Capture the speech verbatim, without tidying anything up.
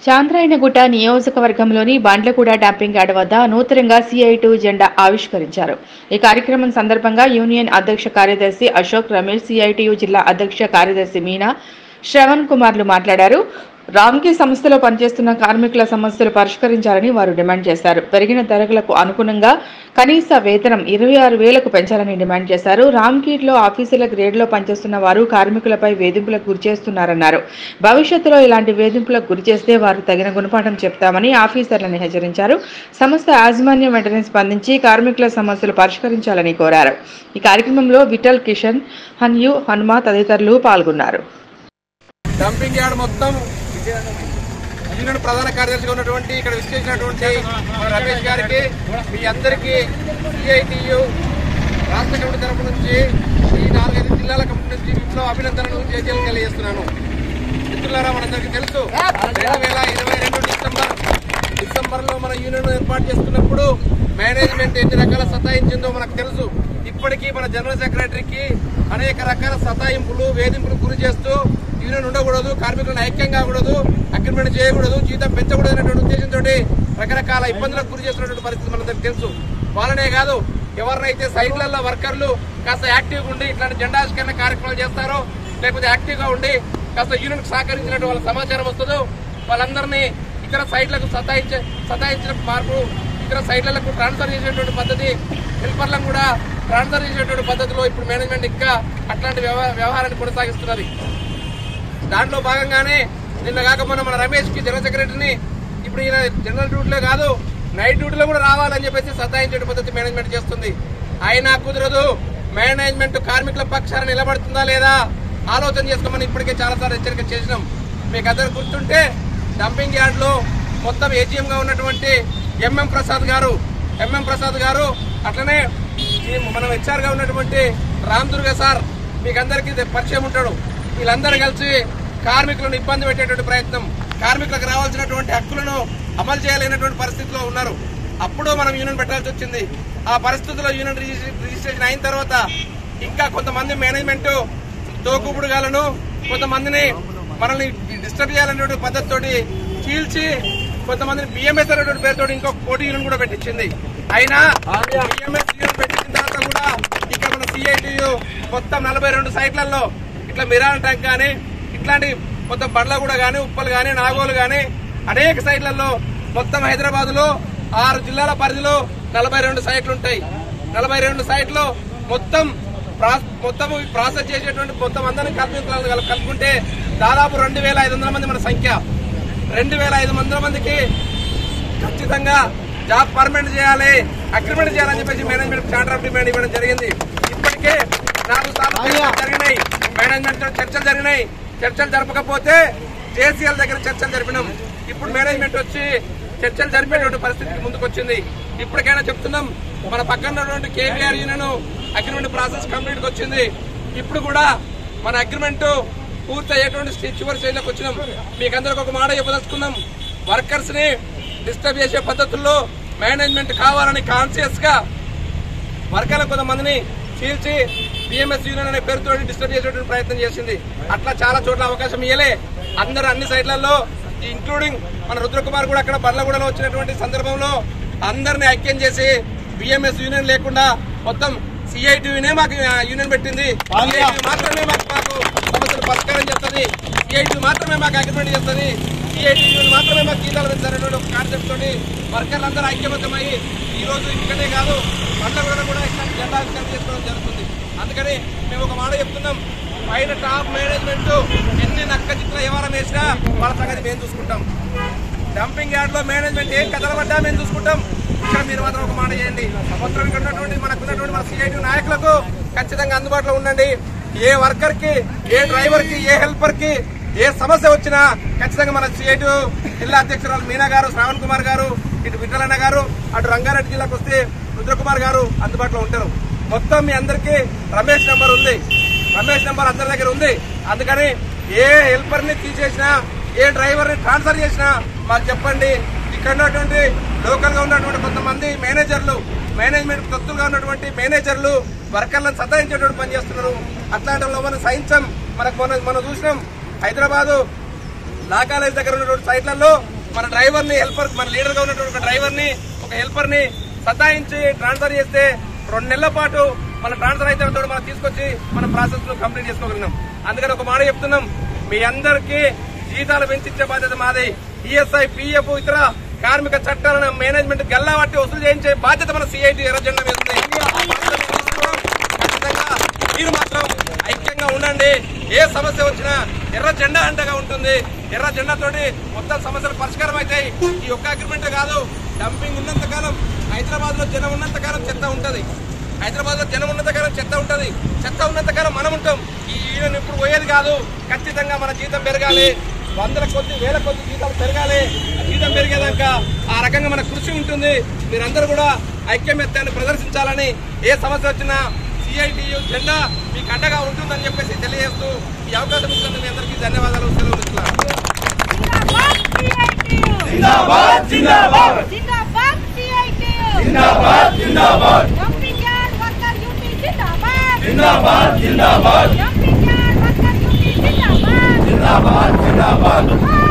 చాంద్రాయణగుట్ట నియోజకవర్గంలోని Bandlaguda dumping yard వద్ద నూతనంగా సిఐ టూ జెండా ఆవిష్కరించారు. ఈ కార్యక్రమం సందర్భంగా యూనియన్ అధ్యక్ష కార్యదర్శి అశోక్ రమేష్, సిఐటియు జిల్లా అధ్యక్ష కార్యదర్శి మీనా, శ్రవణ్ కుమార్లు మాట్లాడారు. రామ్కీ సంస్థలో పనిచేస్తున్న కార్మికుల సమస్యలు పరిష్కరించాలని వారు డిమాండ్ చేశారు. పెరిగిన ధరలకు అనుగుణంగా కనీస వేతనం ఇరవై ఆరు వేలకు పెంచాలని డిమాండ్ చేశారు. రామ్కీలో ఆఫీసర్ల గ్రేడ్లో పనిచేస్తున్న వారు కార్మికులపై వేధింపులకు గురిచేస్తున్నారన్నారు. భవిష్యత్తులో ఇలాంటి వేధింపులకు గురిచేస్తే వారు తగిన గుణపాఠం చెప్తామని ఆఫీసర్లను హెచ్చరించారు. సంస్థ యాజమాన్యం వెంటనే స్పందించి కార్మికుల సమస్యలు పరిష్కరించాలని కోరారు. ఈ కార్యక్రమంలో విఠల్, కిషన్, హన్యు, హనుమ తదితరులు పాల్గొన్నారు. డంపింగ్ యార్డ్ మొత్తం యూనియన్ ప్రధాన కార్యదర్శిగా ఉన్నటువంటి ఇక్కడ విచ్చేసినటువంటి రమేష్ గారికి, మీ అందరికీ సిఐటియు రాష్ట్ర కమిటీ తరఫు నుంచి ఈ నాలుగైదు జిల్లాల కమిటీ నుంచి ఇంట్లో అభినందనలు జేజేలు తెలియజేస్తున్నాను. మిత్రులారా, మనందరికీ తెలుసు రెండు వేల ఇరవై రెండు డిసెంబర్ డిసెంబర్ లో మన యూనియన్ ఏర్పాటు చేసుకున్నప్పుడు మేనేజ్మెంట్ ఎన్ని రకాల సతాయించిందో మనకు తెలుసు. ఇప్పటికీ మన జనరల్ సెక్రటరీకి అనేక రకాల సతాయింపులు, వేధింపులు గురి చేస్తూ యూనియన్ ఉండకూడదు, కార్మికులను ఐక్యం కాకూడదు, అగ్రిమెంట్ చేయకూడదు, జీతం పెంచకూడదు అనేటువంటి ఉద్దేశంతో రకరకాల ఇబ్బందులకు గురి చేస్తున్నటువంటి పరిస్థితి మనందరికీ తెలుసు. వాళ్ళనే కాదు, ఎవరినైతే సైట్లలో వర్కర్లు కాస్త యాక్టివ్గా ఉండి ఇట్లాంటి జెండావిష్కరణ కార్యక్రమాలు చేస్తారో, లేకపోతే యాక్టివ్గా ఉండి కాస్త యూనియన్కు సహకరించినట్టు వాళ్ళ సమాచారం వస్తుందో వాళ్ళందరినీ ఇతర సైట్లకు సతాయించే సతాయించిన మార్పు ఇతర సైట్లకు ట్రాన్స్ఫర్ చేసేటువంటి పద్ధతి, హెల్పర్లను కూడా ట్రాన్స్ఫర్ చేసేటువంటి పద్ధతిలో ఇప్పుడు మేనేజ్మెంట్ ఇంకా అట్లాంటి వ్యవహారాన్ని కొనసాగిస్తున్నది. దాంట్లో భాగంగానే నిన్న కాక మొన్న మన రమేష్ కి జనరల్ సెక్రటరీని ఇప్పుడు ఈయన జనరల్ డ్యూటీలో కాదు నైట్ డ్యూటీలో కూడా రావాలని చెప్పేసి సతాయించే పద్ధతి మేనేజ్మెంట్ చేస్తుంది. అయినా కుదరదు. మేనేజ్మెంట్ కార్మికుల పక్షాన నిలబడుతుందా లేదా ఆలోచన చేసుకోమని ఇప్పటికే చాలాసార్లు హెచ్చరిక చేసినాం. మీకు అందరు గుర్తుంటే డంపింగ్ యార్డ్ లో మొత్తం ఏజీఎం గా ఉన్నటువంటి ఎంఎం ప్రసాద్ గారు ఎంఎం ప్రసాద్ గారు అట్లనే మనం హెచ్ఆర్ గా ఉన్నటువంటి రామ్ దుర్గా సార్ మీకు అందరికీ పరిచయం ఉంటాడు. వీళ్ళందరూ కలిసి కార్మికులను ఇబ్బంది పెట్టేటువంటి ప్రయత్నం, కార్మికులకు రావాల్సినటువంటి హక్కులను అమలు చేయలేనటువంటి పరిస్థితిలో ఉన్నారు. అప్పుడు మనం యూనియన్ పెట్టాల్సి వచ్చింది. ఆ పరిస్థితుల్లో యూనియన్ రిజిస్ట్రేషన్ అయిన తర్వాత ఇంకా కొంతమంది మేనేజ్మెంట్ తోకుపుడుగాలను, కొంతమందిని మనల్ని డిస్టర్బ్ చేయాలనేటువంటి పద్ధతితోటి చీల్చి కొంతమందిని బిఎంఎస్ అనేటువంటి పేరుతో ఇంకొక కోటి యూనియన్ కూడా పెట్టించింది. అయినా బిఎంఎస్ యూనియన్ పెట్టించిన తర్వాత కూడా ఇక్కడ మన సిఐటియు మొత్తం నలభై రెండు సైట్లలో ఇట్లా మిరాన్ ట్యాంక్ కానీ ఇట్లాంటి మొత్తం బండ్లగూడ కానీ, ఉప్పల్ కానీ, నాగోలు కానీ అనేక సైట్లలో మొత్తం హైదరాబాద్ లో ఆరు జిల్లాల పరిధిలో నలభై రెండు సైట్లు ఉంటాయి. నలభై రెండు సైట్లు మొత్తం మొత్తం ప్రాసెస్ చేసేటువంటి మొత్తం అందరినీ కార్మికులను కలుపుకుంటే దాదాపు రెండు వేల ఐదు వందల మంది మన సంఖ్య. రెండు వేల ఐదు వందల మందికి ఖచ్చితంగా జాబ్ పర్మనెంట్ చేయాలి, అగ్రిమెంట్ చేయాలని చెప్పేసి మేనేజ్మెంట్ చార్టర్ ఆఫ్ డిమాండ్ ఇవ్వడం జరిగింది. ఇప్పటికే నాలుగు సార్లు జరిగినాయి, మేనేజ్మెంట్ చర్చలు జరిగినాయి. చర్చలు జరపకపోతే జేసీఎల్ దగ్గర చర్చలు జరిపినాం. ఇప్పుడు మేనేజ్మెంట్ వచ్చి చర్చలు జరిపేటువంటి పరిస్థితికి ముందుకు వచ్చింది. ఇప్పటికైనా చెప్తున్నాం, మన పక్కన ఉన్నటువంటి KVR union agreement process complete గా వచ్చింది. ఇప్పుడు కూడా మన అగ్రిమెంట్ పూర్తి అయ్యేటువంటి చివరి స్టేజ్లోకి వచ్చినాం. మీకు అందరికి ఒక మాట చెప్పదలుచుకున్నాం, వర్కర్స్ ని డిస్టర్బ్ చేసే పద్ధతుల్లో మేనేజ్మెంట్ కావాలని కాన్షియస్ గా వర్కర్ల కొంతమందిని చీల్చి బిఎంఎస్ యూనియన్ అనే పేరుతో డిస్టర్బ్ చేసేటువంటి ప్రయత్నం చేసింది. అట్లా చాలా చోట్ల అవకాశం ఇయ్యలే. అందరూ అన్ని సైట్లలో ఇంక్లూడింగ్ మన రుద్రకుమార్ కూడా అక్కడ బండ్లగూడలో వచ్చినటువంటి సందర్భంలో అందరినీ ఐక్యం చేసి బిఎంఎస్ యూనియన్ లేకుండా మొత్తం సిఐటియునే మాకు యూనియన్ పెట్టింది. మాత్రమే మాకు మాకు సమస్యలు పరిష్కారం చేస్తుంది, సిఐటి మాత్రమే మాకు అగ్రిమెంట్ చేస్తుంది, సిఐటి యూనియన్ మాత్రమే మాకు జీతాలు పెంచాలనేటువంటి ఒక కాన్సెప్ట్ తోటి వర్కర్లందరూ ఐక్యమత్యమై ఈ రోజు ఇక్కడే కాదు బండ్లగూడ కూడా ఇట్లాంటి జెండా ఆవిష్కరణ చేసుకోవడం జరుగుతుంది. అందుకని మేము ఒక మాట చెప్తున్నాం, పైన టాప్ మేనేజ్మెంట్ ఎన్ని నక్క చిత్ర వ్యవహారం వేసినా వాళ్ళ సంగతి మేము చూసుకుంటాం. డంపింగ్ యార్డ్ లో మేనేజ్మెంట్ ఏం కదలబడ్డా మేము చూసుకుంటాం. ఇక్కడ మీరు మాత్రం ఒక మాట చేయండి. మొత్తం ఇక్కడ ఉన్నటువంటి మనకు ఉన్నటువంటి మన సిఐటి నాయకులకు ఖచ్చితంగా అందుబాటులో ఉండండి. ఏ వర్కర్ కి, ఏ డ్రైవర్ కి, ఏ హెల్పర్ కి ఏ సమస్య వచ్చినా ఖచ్చితంగా మన సిఐటి జిల్లా అధ్యక్షురాలు మీనా గారు, శ్రావణ్ కుమార్ గారు, ఇటు విఠలన్న గారు, అటు రంగారెడ్డి జిల్లాకు వస్తే రుద్రకుమార్ గారు అందుబాటులో ఉంటారు. మొత్తం మీ అందరికీ రమేష్ నెంబర్ ఉంది, రమేష్ నెంబర్ అందరి దగ్గర ఉంది. అందుకని ఏ హెల్పర్ ని తీసేసినా, ఏ డ్రైవర్ ని ట్రాన్స్ఫర్ చేసినా మాకు చెప్పండి. ఇక్కడ ఉన్నటువంటి లోకల్ గా ఉన్నటువంటి కొంతమంది మేనేజర్లు, మేనేజ్మెంట్ తొత్తులుగా ఉన్నటువంటి మేనేజర్లు వర్కర్లను సతాయించేటువంటి పని చేస్తున్నారు. అట్లాంటి మనం సహించం. మనకు మనం మనం చూసినాం హైదరాబాద్ లా కాలేజ్ దగ్గర ఉన్నటువంటి సైట్లలో మన డ్రైవర్ ని హెల్పర్ మన లీడర్ గా ఉన్నటువంటి ఒక డ్రైవర్ ని ఒక హెల్పర్ ని సతాయించి ట్రాన్స్ఫర్ చేస్తే రెండు నెలల పాటు మన ట్రాన్స్ఫర్ అయితే మనం తీసుకొచ్చి మన ప్రాసెస్ ను కంప్లీట్ చేసుకోగలిగినాం. అందుకని ఒక మాట చెప్తున్నాం, మీ అందరికీ జీతాలు పెంచించే బాధ్యత మాది. ఈఎస్ఐ, పిఎఫ్, ఇతర కార్మిక చట్టాలను మేనేజ్మెంట్ గల్లాబట్టి వసూలు చేయించే బాధ్యత మన సిఐటి ఎర్ర జెండా మీద ఉంది. ఖచ్చితంగా మీరు మాత్రం ఐక్యంగా ఉండండి. ఏ సమస్య వచ్చినా ఎర్ర జెండా అండగా ఉంటుంది. ఎర్ర జెండాతోటి మొత్తం సమస్యలు పరిష్కారం అవుతాయి. ఈ ఒక్క అగ్రిమెంట్ కాదు, డంపింగ్ ఉన్నంత కాలం హైదరాబాద్ లో జనం ఉన్నంత కాలం చెత్త ఉంటది. హైదరాబాద్ లో జనం ఉన్నంత కాలం చెత్త ఉంటది. చెత్త ఉన్నంత కాలం మనం ఉంటాం. ఈ యూనియన్ ఇప్పుడు పోయేది కాదు. ఖచ్చితంగా మన జీతం పెరగాలి. వందల కొద్ది వేల కొద్ది జీతాలు పెరగాలి. జీతం పెరిగేదాకా ఆ రకంగా మన కృషి ఉంటుంది. మీరందరూ కూడా ఐక్యమత్యాన్ని ప్రదర్శించాలని, ఏ సమస్య వచ్చినా సిఐటియు జెండా మీకు అండగా ఉంటుందని చెప్పేసి తెలియజేస్తూ ఈ అవకాశం ఇచ్చినందుకు మీ అందరికీ ధన్యవాదాలు. సెలవు ఇస్తున్నాను. जिंदाबाद जिंदाबाद